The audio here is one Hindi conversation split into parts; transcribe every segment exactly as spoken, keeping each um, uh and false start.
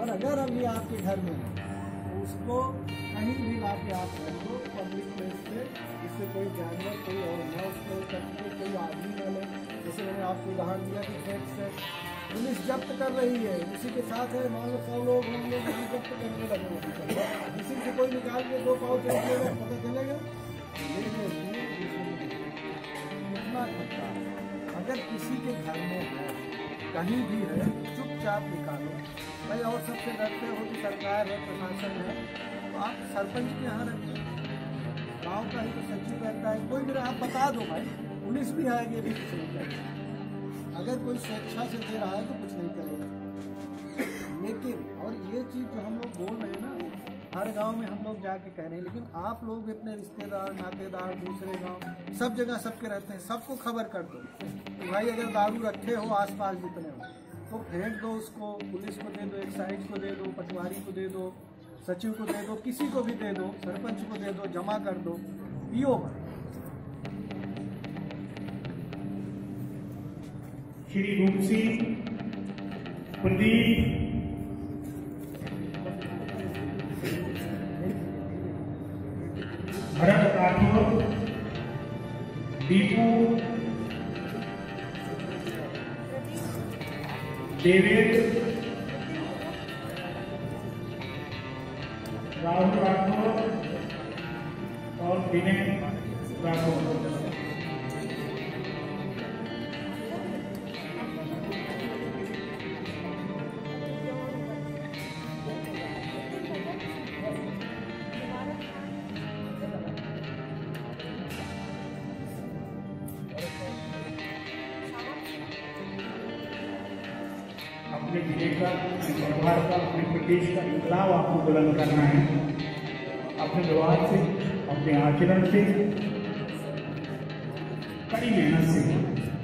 और अगर अभी आपके घर में है तो उसको कहीं भी ला के आप रख दो पब्लिक प्लेस पे, जिससे कोई जानवर कोई और न उसको करके कोई आदमी न ले। जैसे मैंने आपको उदाहरण दिया कि खेत से पुलिस जब्त कर रही है, उसी के साथ है मान लो सौ लोग होंगे उसी जब्त करने लगे, किसी से कोई निकाल के दो पाँव चलेगा पता चलेगा कितना खतरा। अगर किसी के घर में है कहीं भी है चुपचाप निकालो भाई। और सबसे डरते हो कि सरकार है प्रशासन है तो आप सरपंच के यहाँ रखिए, गाँव का ही तो सचिव रहता है, कोई भी आप बता दो भाई, पुलिस भी आएगी भी कुछ नहीं करेगी। अगर कोई स्वेच्छा से दे रहा है तो कुछ नहीं करेगा। लेकिन और ये चीज़ जो हम लोग बोल रहे हैं ना, हर गांव में हम लोग जाके कह रहे हैं, लेकिन आप लोग अपने रिश्तेदार नातेदार दूसरे गांव सब जगह सबके रहते हैं, सबको खबर कर दो कि भाई अगर दारू रखे हो आसपास जितने हो तो फेंक दो उसको, पुलिस को दे दो, एक्साइज को दे दो, पटवारी को दे दो, सचिव को दे दो, किसी को भी दे दो, सरपंच को दे दो, जमा कर दो, पियो मत। श्री रूप सिंह, प्रदीप, भरत राठौर, दीपू, डेविड, राहुल राठौर और विनय राठौर। अपने जिले का, अपने परिवार का, अपने प्रदेश का इनकलाब आपको बुलंद करना है। अपने व्यवहार से, अपने आचरण से, कड़ी मेहनत से।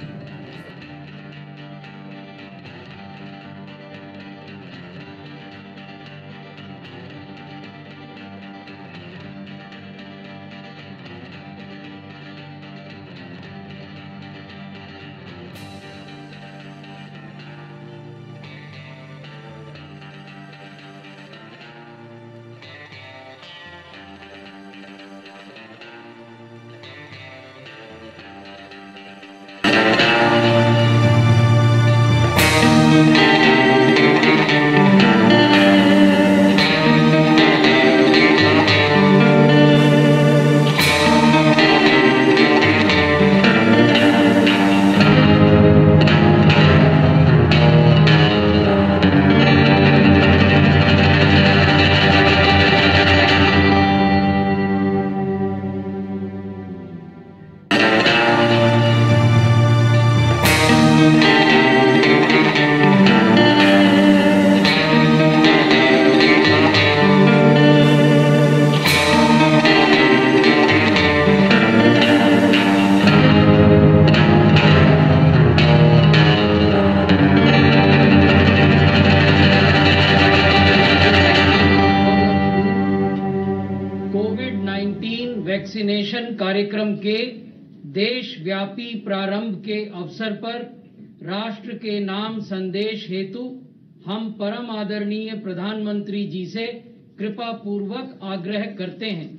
वैक्सीनेशन कार्यक्रम के देशव्यापी प्रारंभ के अवसर पर राष्ट्र के नाम संदेश हेतु हम परम आदरणीय प्रधानमंत्री जी से कृपा पूर्वक आग्रह करते हैं।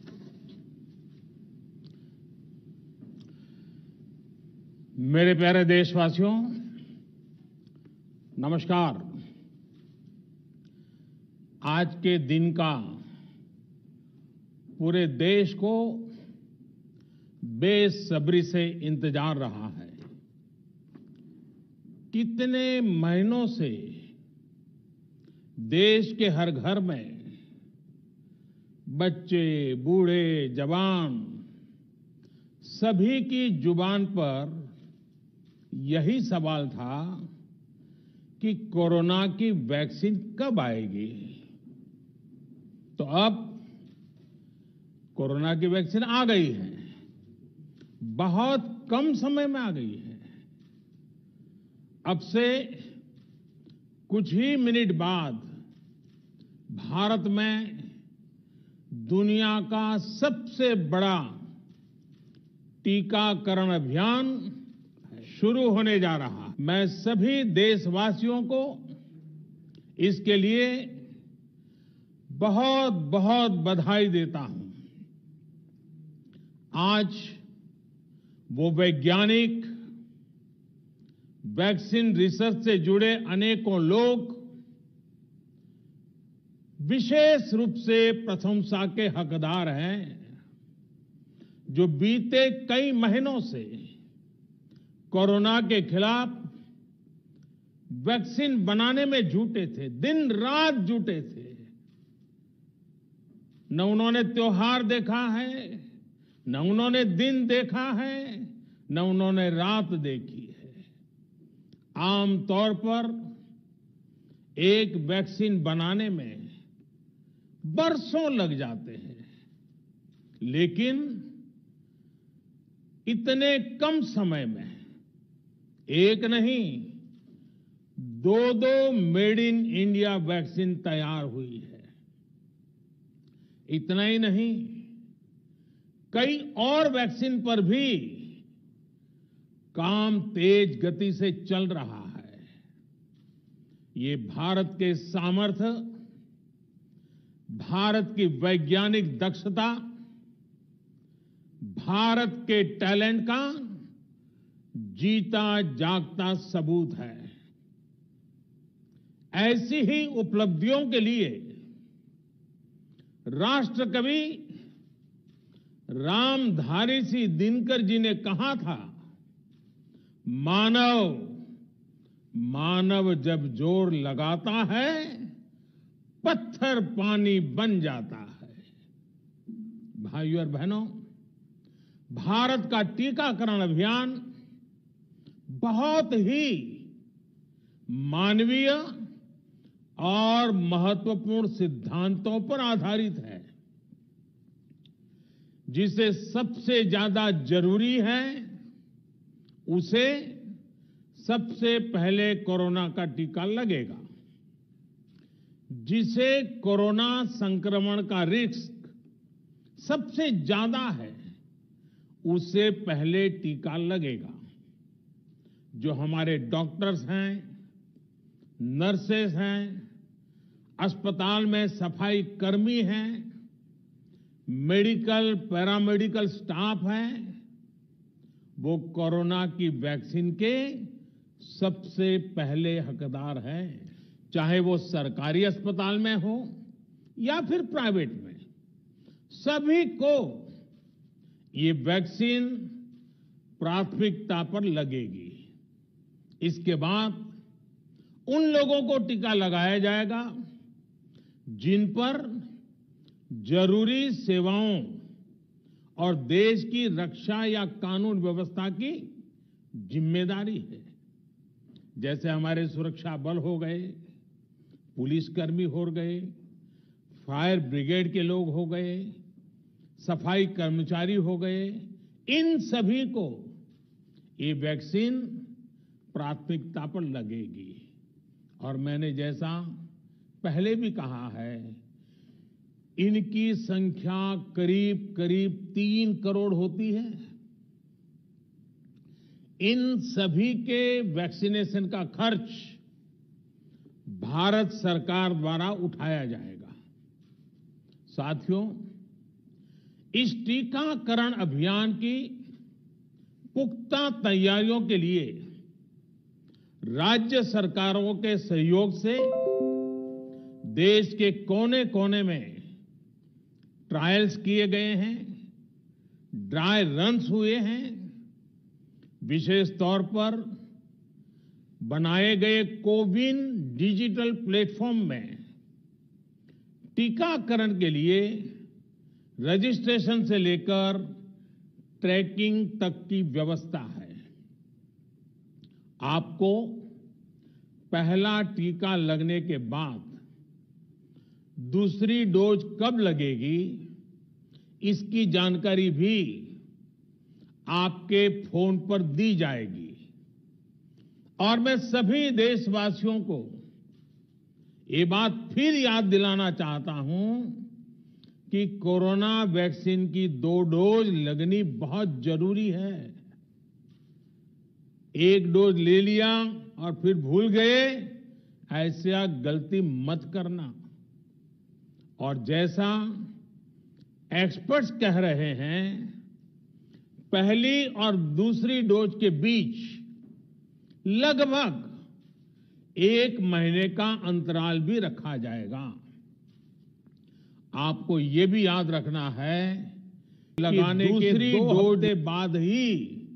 मेरे प्यारे देशवासियों, नमस्कार। आज के दिन का पूरे देश को बेसब्री से इंतजार रहा है। कितने महीनों से देश के हर घर में बच्चे, बूढ़े, जवान सभी की जुबान पर यही सवाल था कि कोरोना की वैक्सीन कब आएगी। तो अब कोरोना की वैक्सीन आ गई है, बहुत कम समय में आ गई है। अब से कुछ ही मिनट बाद भारत में दुनिया का सबसे बड़ा टीकाकरण अभियान शुरू होने जा रहा है। मैं सभी देशवासियों को इसके लिए बहुत बहुत बधाई देता हूं। आज वो वैज्ञानिक, वैक्सीन रिसर्च से जुड़े अनेकों लोग विशेष रूप से प्रशंसा के हकदार हैं, जो बीते कई महीनों से कोरोना के खिलाफ वैक्सीन बनाने में जुटे थे, दिन रात जुटे थे। न उन्होंने त्योहार देखा है, न उन्होंने दिन देखा है, न उन्होंने रात देखी है। आमतौर पर एक वैक्सीन बनाने में बरसों लग जाते हैं, लेकिन इतने कम समय में एक नहीं, दो दो मेड इन इंडिया वैक्सीन तैयार हुई है। इतना ही नहीं, कई और वैक्सीन पर भी काम तेज गति से चल रहा है। ये भारत के सामर्थ्य, भारत की वैज्ञानिक दक्षता, भारत के टैलेंट का जीता जागता सबूत है। ऐसी ही उपलब्धियों के लिए राष्ट्रकवि रामधारी सिंह दिनकर जी ने कहा था, मानव मानव जब जोर लगाता है, पत्थर पानी बन जाता है। भाइयों और बहनों, भारत का टीकाकरण अभियान बहुत ही मानवीय और महत्वपूर्ण सिद्धांतों पर आधारित है। जिसे सबसे ज्यादा जरूरी है, उसे सबसे पहले कोरोना का टीका लगेगा। जिसे कोरोना संक्रमण का रिस्क सबसे ज्यादा है, उसे पहले टीका लगेगा। जो हमारे डॉक्टर्स हैं, नर्सेस हैं, अस्पताल में सफाई कर्मी हैं, मेडिकल पैरामेडिकल स्टाफ हैं, वो कोरोना की वैक्सीन के सबसे पहले हकदार हैं। चाहे वो सरकारी अस्पताल में हो या फिर प्राइवेट में, सभी को ये वैक्सीन प्राथमिकता पर लगेगी। इसके बाद उन लोगों को टीका लगाया जाएगा जिन पर जरूरी सेवाओं और देश की रक्षा या कानून व्यवस्था की जिम्मेदारी है। जैसे हमारे सुरक्षा बल हो गए, पुलिसकर्मी हो गए, फायर ब्रिगेड के लोग हो गए, सफाई कर्मचारी हो गए, इन सभी को ये वैक्सीन प्राथमिकता पर लगेगी। और मैंने जैसा पहले भी कहा है, इनकी संख्या करीब करीब तीन करोड़ होती है। इन सभी के वैक्सीनेशन का खर्च भारत सरकार द्वारा उठाया जाएगा। साथियों, इस टीकाकरण अभियान की पुख्ता तैयारियों के लिए राज्य सरकारों के सहयोग से देश के कोने कोने में ट्रायल्स किए गए हैं, ड्राई रन्स हुए हैं। विशेष तौर पर बनाए गए कोविन डिजिटल प्लेटफॉर्म में टीकाकरण के लिए रजिस्ट्रेशन से लेकर ट्रैकिंग तक की व्यवस्था है। आपको पहला टीका लगने के बाद दूसरी डोज कब लगेगी, इसकी जानकारी भी आपके फोन पर दी जाएगी। और मैं सभी देशवासियों को ये बात फिर याद दिलाना चाहता हूं कि कोरोना वैक्सीन की दो डोज लगनी बहुत जरूरी है। एक डोज ले लिया और फिर भूल गए, ऐसा गलती मत करना। और जैसा एक्सपर्ट्स कह रहे हैं, पहली और दूसरी डोज के बीच लगभग एक महीने का अंतराल भी रखा जाएगा। आपको ये भी याद रखना है लगाने के दो डोज के बाद ही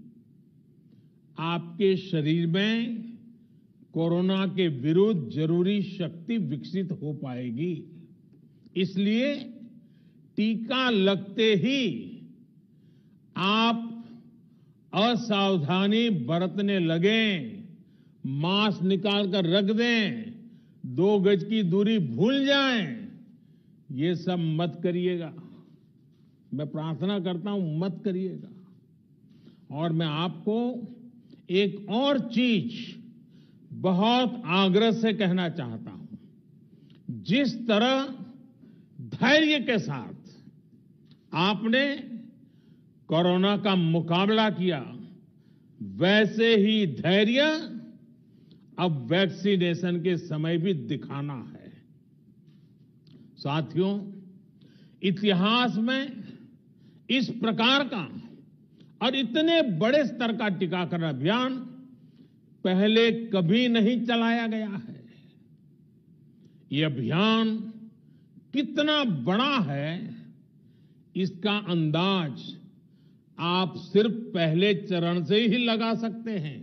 आपके शरीर में कोरोना के विरुद्ध जरूरी शक्ति विकसित हो पाएगी। इसलिए टीका लगते ही आप असावधानी बरतने लगें, मास्क निकाल कर रख दें, दो गज की दूरी भूल जाएं, ये सब मत करिएगा। मैं प्रार्थना करता हूं मत करिएगा। और मैं आपको एक और चीज बहुत आग्रह से कहना चाहता हूं। जिस तरह धैर्य के साथ आपने कोरोना का मुकाबला किया, वैसे ही धैर्य अब वैक्सीनेशन के समय भी दिखाना है। साथियों, इतिहास में इस प्रकार का और इतने बड़े स्तर का टीकाकरण अभियान पहले कभी नहीं चलाया गया है। ये अभियान कितना बड़ा है, इसका अंदाज आप सिर्फ पहले चरण से ही लगा सकते हैं।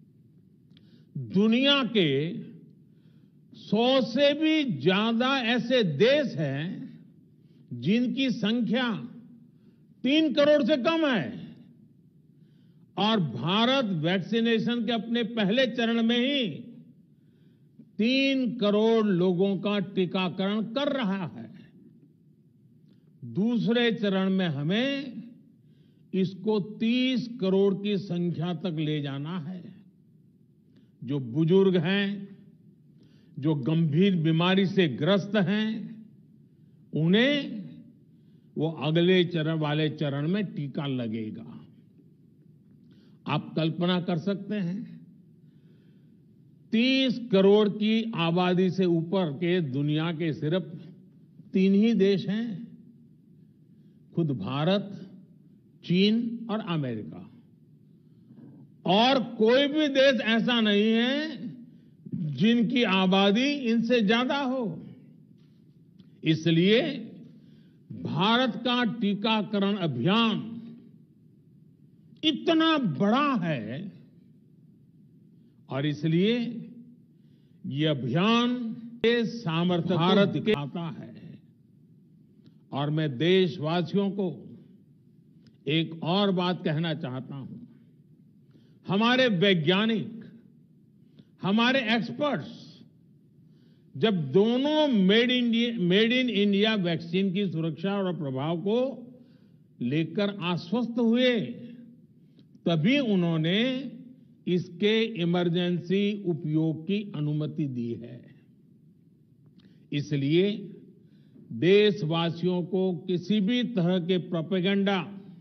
दुनिया के सौ से भी ज्यादा ऐसे देश हैं जिनकी संख्या तीन करोड़ से कम है, और भारत वैक्सीनेशन के अपने पहले चरण में ही तीन करोड़ लोगों का टीकाकरण कर रहा है। दूसरे चरण में हमें इसको तीस करोड़ की संख्या तक ले जाना है। जो बुजुर्ग हैं, जो गंभीर बीमारी से ग्रस्त हैं, उन्हें वो अगले चरण वाले चरण में टीका लगेगा। आप कल्पना कर सकते हैं, तीस करोड़ की आबादी से ऊपर के दुनिया के सिर्फ तीन ही देश हैं, खुद भारत, चीन और अमेरिका। और कोई भी देश ऐसा नहीं है जिनकी आबादी इनसे ज्यादा हो। इसलिए भारत का टीकाकरण अभियान इतना बड़ा है, और इसलिए ये अभियान के सामर्थ्य भारत के आता है। और मैं देशवासियों को एक और बात कहना चाहता हूं। हमारे वैज्ञानिक, हमारे एक्सपर्ट्स जब दोनों made India made in India vaccine की सुरक्षा और प्रभाव को लेकर आश्वस्त हुए, तभी उन्होंने इसके इमरजेंसी उपयोग की अनुमति दी है। इसलिए देशवासियों को किसी भी तरह के प्रोपेगेंडा,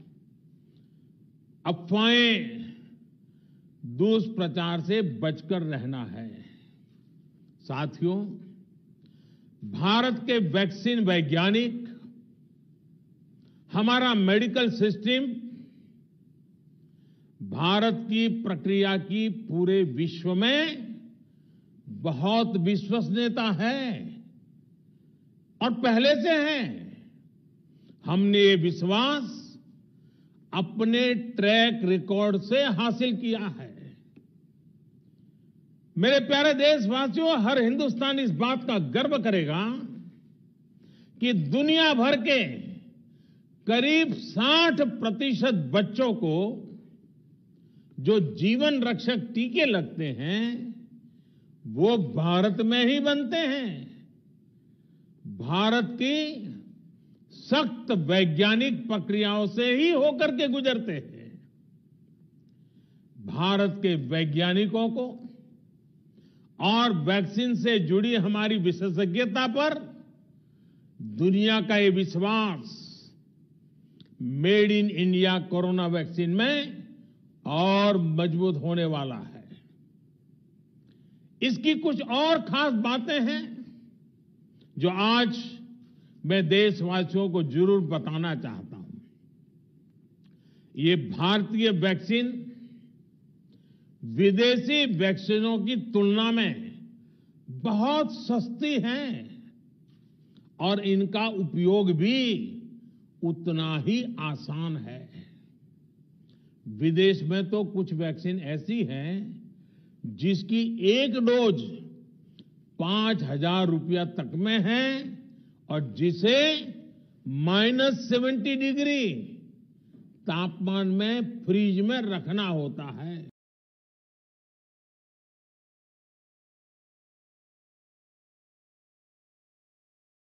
अफवाहें, दुष्प्रचार से बचकर रहना है। साथियों, भारत के वैक्सीन वैज्ञानिक, हमारा मेडिकल सिस्टम भारत की प्रक्रिया की पूरे विश्व में बहुत विश्वसनीयता है और पहले से है। हमने ये विश्वास अपने ट्रैक रिकॉर्ड से हासिल किया है। मेरे प्यारे देशवासियों, हर हिंदुस्तानी इस बात का गर्व करेगा कि दुनिया भर के करीब साठ प्रतिशत बच्चों को जो जीवन रक्षक टीके लगते हैं, वो भारत में ही बनते हैं। भारत की सख्त वैज्ञानिक प्रक्रियाओं से ही होकर के गुजरते हैं। भारत के वैज्ञानिकों को और वैक्सीन से जुड़ी हमारी विशेषज्ञता पर दुनिया का ये विश्वास made in India corona vaccine में और मजबूत होने वाला है। इसकी कुछ और खास बातें हैं जो आज मैं देशवासियों को जरूर बताना चाहता हूं। ये भारतीय वैक्सीन विदेशी वैक्सीनों की तुलना में बहुत सस्ती हैं और इनका उपयोग भी उतना ही आसान है। विदेश में तो कुछ वैक्सीन ऐसी हैं जिसकी एक डोज पांच हजार रुपया तक में है और जिसे माइनस सेवेंटी डिग्री तापमान में फ्रीज में रखना होता है।